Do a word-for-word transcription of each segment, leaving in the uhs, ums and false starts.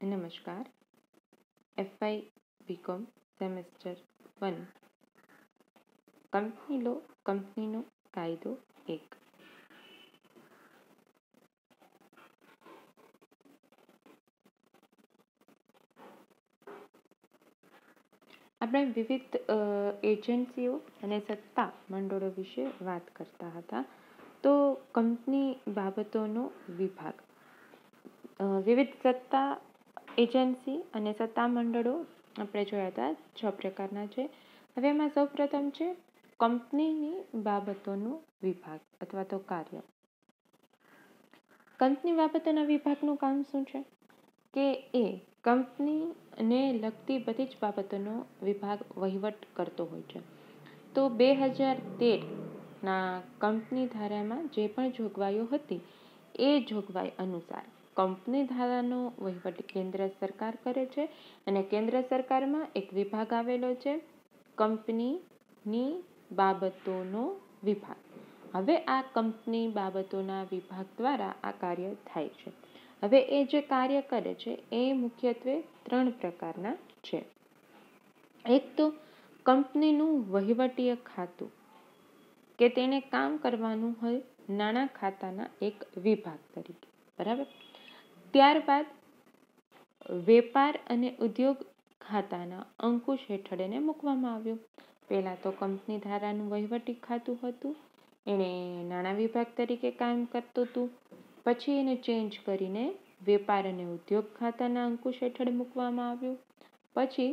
નમસ્કાર. FY BCom semester one company law કંપનીનો કાયદો એક. આપણે વિવિધ એજન્સીઓ અને સત્તા મંડળો વિશે વાત કરતા હતા. તો કંપની બાબતોનો વિભાગ વિવિધ સત્તા એજન્સી અને સત્તા મંડળો આપણે જોયા હતા છ પ્રકારના છે. હવે એમાં સૌ પ્રથમ છે કંપનીની બાબતોનો વિભાગ અથવા તો કાર્ય. કંપની બાબતોના વિભાગનું કામ શું છે કે એ કંપનીને લગતી બધી જ બાબતોનો વિભાગ વહીવટ કરતો હોય છે. તો બે હજાર તેરના કંપની ધારામાં જે પણ જોગવાઈઓ હતી એ જોગવાઈ અનુસાર કંપની ધારાનો વહીવટ કેન્દ્ર સરકાર કરે છે અને કેન્દ્ર સરકારમાં એક વિભાગ આવેલો છે કંપનીની બાબતોનો વિભાગ. હવે આ કંપની બાબતોના વિભાગ દ્વારા આ કાર્ય થાય છે. હવે એ જે કાર્ય કરે છે એ મુખ્યત્વે ત્રણ પ્રકારના છે. એક તો કંપનીનું વહીવટીય ખાતું કે તેને કામ કરવાનું હોય નાણાં ખાતાના એક વિભાગ તરીકે, બરાબર. ત્યારબાદ વેપાર અને ઉદ્યોગ ખાતાના અંકુશ હેઠળ એને મૂકવામાં આવ્યું. પહેલાં તો કંપની ધારાનું વહીવટી ખાતું હતું, એણે નાણાં વિભાગ તરીકે કામ કરતું હતું. પછી એને ચેન્જ કરીને વેપાર અને ઉદ્યોગ ખાતાના અંકુશ હેઠળ મૂકવામાં આવ્યું. પછી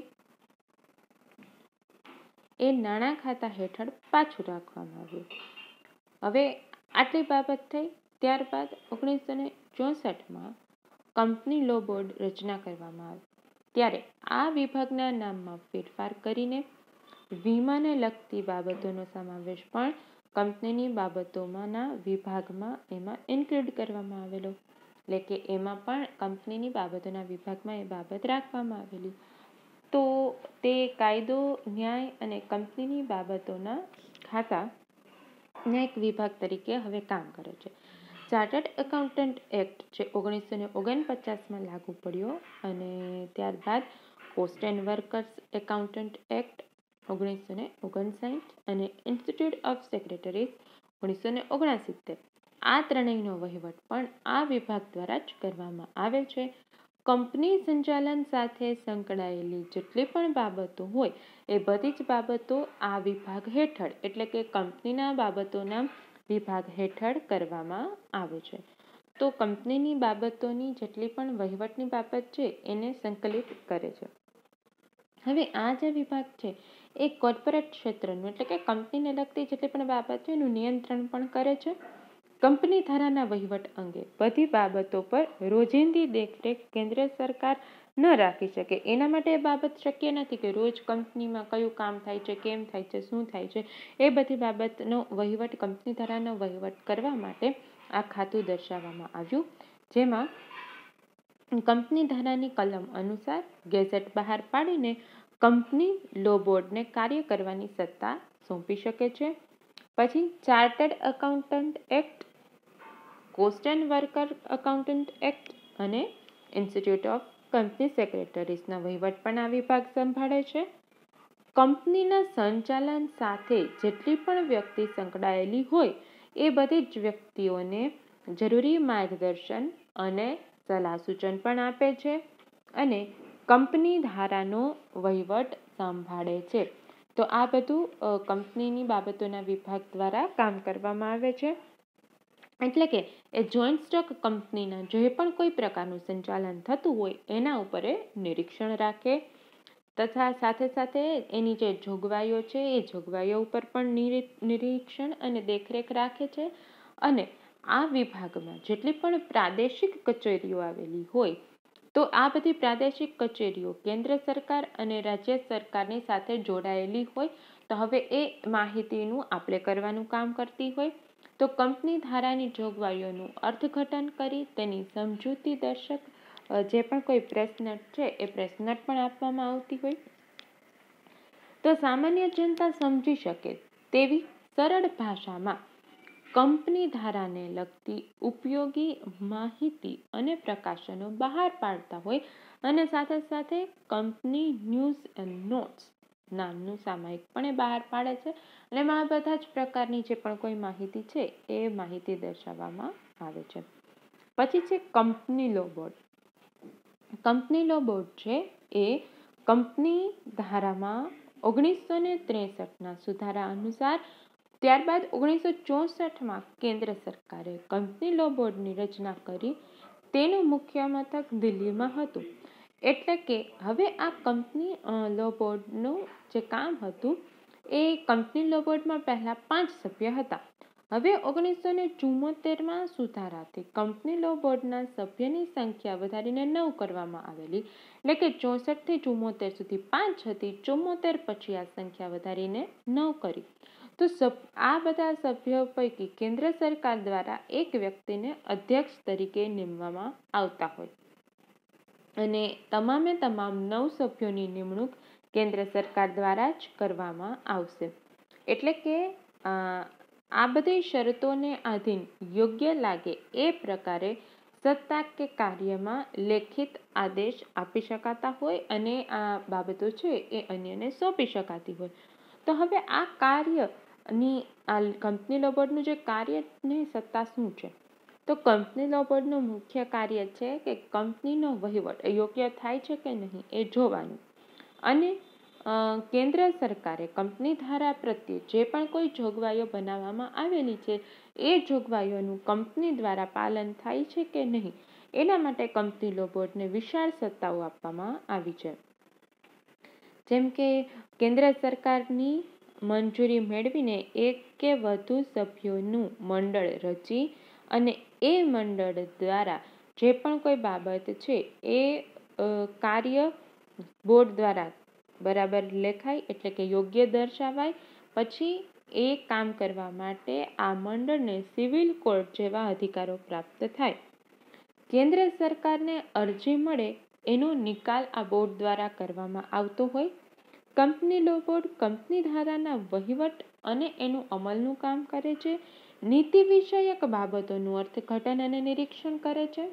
એ નાણાં ખાતા હેઠળ પાછું રાખવામાં આવ્યું. હવે આટલી બાબત થઈ. ત્યારબાદ ઓગણીસો ને ચોસઠમાં કંપની લો બોર્ડ રચના કરવામાં આવી. ત્યારે આ વિભાગના નામમાં ફેરફાર કરીને વીમાને લગતી બાબતોનો સમાવેશ પણ કંપનીની બાબતોમાંના વિભાગમાં એમાં ઇન્ક્લુડ કરવામાં આવેલો. એટલે કે એમાં પણ કંપનીની બાબતોના વિભાગમાં એ બાબત રાખવામાં આવેલી. તો તે કાયદો, ન્યાય અને કંપનીની બાબતોના ખાતાના એક વિભાગ તરીકે હવે કામ કરે છે. ચાર્ટર્ડ એકાઉન્ટન્ટ એક્ટ જે ઓગણીસો ને ઓગણપચાસમાં લાગુ પડ્યો અને ત્યારબાદ post and workers accountant act ઓગણીસો ને ઓગણસાઠ અને ઇન્સ્ટિટ્યૂટ ઓફ સેક્રેટરીઝ ઓગણીસો ને ઓગણસિત્તેર આ ત્રણેયનો વહીવટ પણ આ વિભાગ દ્વારા જ કરવામાં આવે છે. કંપની સંચાલન સાથે સંકળાયેલી જેટલી પણ બાબતો હોય એ બધી જ બાબતો આ વિભાગ હેઠળ એટલે કે કંપનીના બાબતોના વિભાગ હેઠળ કરવામાં આવે છે. તો કંપનીની બાબતોની જેટલી પણ વહીવટની બાબત છે એને સંકલિત કરે છે. હવે આ જે વિભાગ છે એ કોર્પોરેટ ક્ષેત્રનું એટલે કે કંપનીને લગતી જેટલી પણ બાબત છે એનું નિયંત્રણ પણ કરે છે. કંપની ધારાના વહીવટ અંગે બધી બાબતો પર રોજિંદી દેખરેખ કેન્દ્ર સરકાર ન રાખી શકે. એના માટે એ બાબત શક્ય નથી કે રોજ કંપનીમાં કયું કામ થાય છે, કેમ થાય છે, શું થાય છે, એ બધી બાબતનો વહીવટ કંપની ધારાનો વહીવટ કરવા માટે આ ખાતું દર્શાવવામાં આવ્યું. જેમાં કંપની ધારાની કલમ અનુસાર ગેઝેટ બહાર પાડીને કંપની લો બોર્ડને કાર્ય કરવાની સત્તા સોંપી શકે છે. પછી chartered accountant act, post and worker accountant act અને ઇન્સ્ટિટ્યૂટ ઓફ કંપની સેક્રેટરીઝના વહીવટ પણ આ વિભાગ સંભાળે છે. કંપનીના સંચાલન સાથે જેટલી પણ વ્યક્તિ સંકળાયેલી હોય એ બધી જ વ્યક્તિઓને જરૂરી માર્ગદર્શન અને સલાહ સૂચન પણ આપે છે અને કંપની ધારાનો વહીવટ સંભાળે છે. તો આ બધું કંપનીની બાબતોના વિભાગ દ્વારા કામ કરવામાં આવે છે. એટલે કે એ જોઈન્ટ સ્ટોક કંપનીના જે પણ કોઈ પ્રકારનું સંચાલન થતું હોય એના ઉપર એ નિરીક્ષણ રાખે તથા સાથે સાથે એની જે જોગવાઈઓ છે એ જોગવાઈઓ ઉપર પણ નિરીક્ષણ અને દેખરેખ રાખે છે. અને આ વિભાગમાં જેટલી પણ પ્રાદેશિક કચેરીઓ આવેલી હોય તો આ બધી પ્રાદેશિક કચેરીઓ કેન્દ્ર સરકાર અને રાજ્ય સરકારની સાથે જોડાયેલી હોય તો હવે એ માહિતીનું આપલે કરવાનું કામ કરતી હોય તો કંપની ધારાની જોગવાઈઓનું અર્થઘટન કરી તેની સમજૂતી દર્શક જે પણ કોઈ પ્રેસ નોટ છે એ પ્રેસ નોટ પણ આપવામાં આવતી હોય તો સામાન્ય જનતા સમજી શકે તેવી સરળ ભાષામાં કંપની ધારાને લગતી ઉપયોગી માહિતી અને પ્રકાશનો બહાર પાડતા હોય અને સાથે સાથે કંપની ન્યૂઝ એન્ડ નોટ્સ નામનું સામાયિક પણ એ બહાર પાડે છે અને એમાં બધા જ પ્રકારની જે પણ કોઈ માહિતી છે એ માહિતી દર્શાવવામાં આવે છે. પછી છે company law board. Company law board છે એ કંપની ધારામાં ઓગણીસો ને ત્રેસઠના સુધારા અનુસાર ત્યારબાદ ઓગણીસો ચોસઠમાં કેન્દ્ર સરકારે કંપની લો બોર્ડની રચના કરી. તેનું મુખ્ય મથક દિલ્હીમાં હતું. એટલે કે હવે આ કંપની લો બોર્ડનું જે કામ હતું એ કંપની લો બોર્ડમાં પહેલા પાંચ સભ્ય હતા. હવે ઓગણીસો ને ચુમ્મોતેરમાં સુધારાથી કંપની લો બોર્ડના સભ્યની સંખ્યા વધારીને નવ કરવામાં આવેલી. એટલે કે ચોસઠ થી ચુમ્મોતેર સુધી પાંચ હતી, ચુમ્મોતેર પછી આ સંખ્યા વધારીને નવ કરી. તો આ બધા સભ્યો પૈકી કેન્દ્ર સરકાર દ્વારા એક વ્યક્તિને અધ્યક્ષ તરીકે નીમવામાં આવતા હોય અને તમામે તમામ નવ સભ્યોની નિમણૂક કેન્દ્ર સરકાર દ્વારા જ કરવામાં આવશે. એટલે કે આ બધી શરતોને આધીન યોગ્ય લાગે એ પ્રકારે સત્તા કે કાર્યમાં લેખિત આદેશ આપી શકાતા હોય અને આ બાબતો છે એ અન્યને સોંપી શકાતી હોય. તો હવે આ કાર્યની આ કંપની લો બોર્ડનું જે કાર્યની સત્તા શું છે? તો કંપની લો બોર્ડનું મુખ્ય કાર્ય છે કે કંપનીનો વહીવટ યોગ્ય થાય છે કે નહીં એ જોવાનું અને કેન્દ્ર સરકારે કંપની ધારા પ્રત્યે જે પણ કોઈ જોગવાઈઓ બનાવવામાં આવેલી છે એ જોગવાઈઓનું કંપની દ્વારા પાલન થાય છે કે નહીં એના માટે કંપની લો બોર્ડને વિશાળ સત્તાઓ આપવામાં આવી છે. જેમ કે કેન્દ્ર સરકારની મંજૂરી મેળવીને એક કે વધુ સભ્યોનું મંડળ રચી અને એ મંડળ દ્વારા જે પણ કોઈ બાબત છે એ કાર્ય બોર્ડ દ્વારા બરાબર લેખાય એટલે કે યોગ્ય દર્શાવાય. પછી એ કામ કરવા માટે આ મંડળને સિવિલ કોર્ટ જેવા અધિકારો પ્રાપ્ત થાય. કેન્દ્ર સરકારને અરજી મળે એનો નિકાલ આ બોર્ડ દ્વારા કરવામાં આવતો હોય. કંપની લો બોર્ડ કંપની ધારાના વહીવટ અને એનું અમલનું કામ કરે છે. નીતિ વિષયક બાબતોનું અર્થઘટન અને નિરીક્ષણ કરે છે.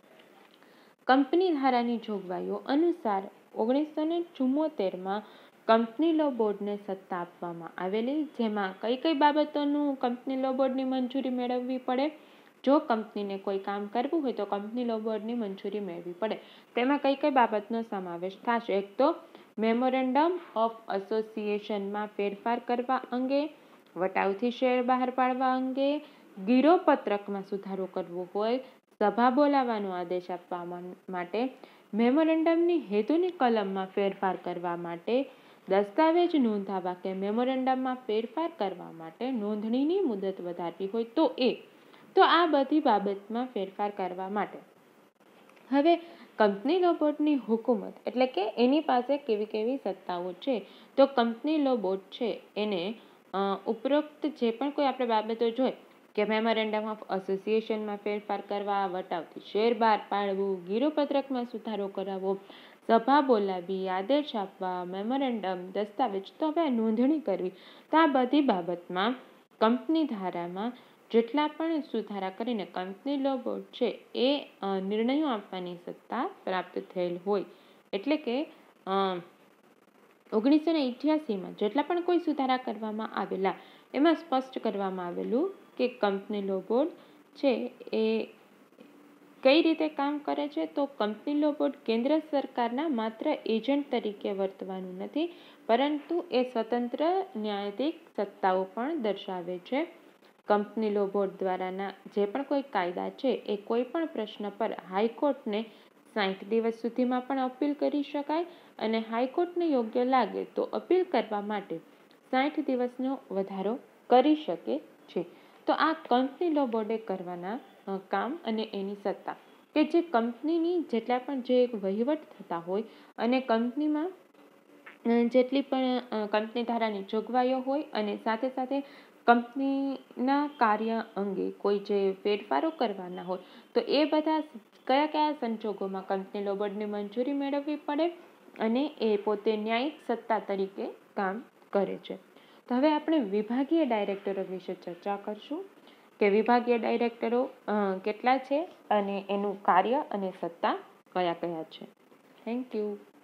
કંપની ધારાની જોગવાઈઓ અનુસાર ઓગણીસો ને ચુમ્મોતેરમાં કંપની લો બોર્ડને સત્તા આપવામાં આવેલી, જેમાં કઈ કઈ બાબતોનું કંપની લો બોર્ડની મંજૂરી મેળવવી પડે. જો કંપનીને કોઈ કામ કરવું હોય તો કંપની લો બોર્ડની મંજૂરી મેળવવી પડે. તેમાં કઈ કઈ બાબતનો સમાવેશ થશે? એક તો મેમોરેન્ડમ ઓફ એસોસિએશનમાં ફેરફાર કરવા અંગે, વટાવથી શેર બહાર પાડવા અંગે, ગીરોપત્રકમાં સુધારો કરવો હોય, સભા બોલાવવાનો આદેશ આપવા માટે, મેમોરેન્ડમની હેતુની કલમમાં ફેરફાર કરવા માટે, દસ્તાવેજ નોંધાવવા કે મેમોરેન્ડમમાં ફેરફાર કરવા માટે નોંધણીની મુદત વધારવી હોય તો એ તો આ બધી બાબતમાં ફેરફાર કરવા માટે. હવે કંપની લો બોર્ડની હુકુમત એટલે કે એની પાસે કેવી કેવી સત્તાઓ છે? તો કંપની લો બોર્ડ છે એને ઉપરોક્ત જે પણ કોઈ આપણે બાબતો જોઈ કે મેમોરેન્ડમ ઓફ એસોસિએશનમાં ફેરફાર કરવા, વટાવથી શેર બહાર પાડવું, ગીરોપત્રકમાં સુધારો કરાવવો, સભા બોલાવી, આદેશ આપવા, મેમોરેન્ડમ, દસ્તાવેજ, તો હવે નોંધણી કરવી, તો આ બધી બાબતમાં કંપની ધારામાં જેટલા પણ સુધારા કરીને કંપની લો બોર્ડ છે એ નિર્ણયો આપવાની સત્તા પ્રાપ્ત થયેલ હોય. એટલે કે ઓગણીસો ને અઠ્યાસીમાં જેટલા પણ કોઈ સુધારા કરવામાં આવેલા એમાં સ્પષ્ટ કરવામાં આવેલું કે કંપની લો બોર્ડ છે એ કઈ રીતે કામ કરે છે. તો કંપની લો બોર્ડ કેન્દ્ર સરકારના માત્ર એજન્ટ તરીકે વર્તવાનું નથી, પરંતુ એ સ્વતંત્ર ન્યાયાધીશ સત્તાઓ પણ દર્શાવે છે. કંપની લો બોર્ડ દ્વારાના જે પણ કોઈ કાયદા છે એ કોઈ પણ પ્રશ્ન પર હાઈકોર્ટને સાઠ દિવસ સુધીમાં પણ અપીલ કરી શકાય અને હાઈકોર્ટને યોગ્ય લાગે તો અપીલ કરવા માટે સાઠ દિવસનો વધારો કરી શકે છે. તો આ કંપની લો બોર્ડે કરવાના કામ અને એની સત્તા કે જે કંપનીની જેટલા પણ જે વહીવટ થતા હોય અને કંપનીમાં જેટલી પણ કંપની ધારાની જોગવાઈઓ હોય અને સાથે સાથે કંપનીના કાર્ય અંગે કોઈ જે ફેરફારો કરવાના હોય તો એ બધા કયા કયા સંજોગોમાં કંપની લો બોર્ડની મંજૂરી મેળવવી પડે અને એ પોતે ન્યાયિક સત્તા તરીકે કામ કરે છે. તો હવે આપણે વિભાગીય ડાયરેક્ટરો વિશે ચર્ચા કરશું. કે વિભાગીય ડાયરેક્ટરો કેટલા છે અને એનું કાર્ય અને સત્તા કયા કયા છે. Thank you.